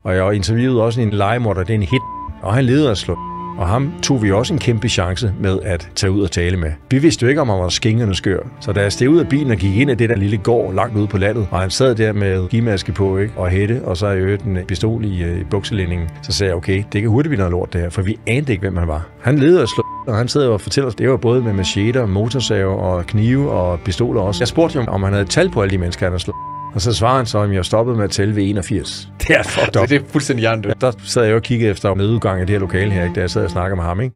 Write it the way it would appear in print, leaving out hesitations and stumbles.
Og jeg interviewede også en legemorder, det er en hit, og han leder at slå. Og ham tog vi også en kæmpe chance med at tage ud og tale med. Vi vidste jo ikke, om han var skingerne skør. Så da jeg steg ud af bilen og gik ind i det der lille gård langt ude på landet, og han sad der med gimaske på, ikke? Og hætte, og så i øvrigt en pistol i bukselændingen, så sagde jeg, okay, det kan hurtigt blive noget lort det her, for vi anede ikke, hvem han var. Han leder at slå, og han sidder og fortæller os, det var både med macheter, motorsaver og knive og pistoler også. Jeg spurgte jo, om han havde tal på alle de mennesker, han havde slået. Og så svarede han så, at jeg stoppede med at tælle ved 81. Det er fucked up. Det er fuldstændig hjernedødt. Der sad jeg og kiggede efter nedudgang af det her lokale her, ikke, da jeg sad og snakkede med ham, ikke?